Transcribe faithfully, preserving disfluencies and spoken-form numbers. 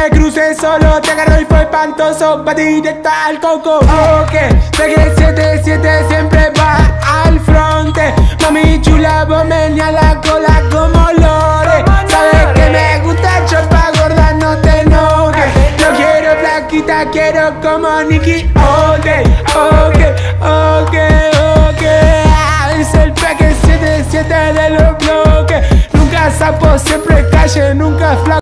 me crucé solo, te agarró y fue espantoso, va directo al coco. Ok, Peque siete siete siempre va al fronte. Mami chula, vos venía a la cola como Lore. Sabes que me gusta chopa gorda, no te enojes. No quiero flaquita, quiero como Nicki. Ok, ok, ok, ok. Es el Peque siete siete de los bloques. Nunca sapo, siempre calle, nunca flaco.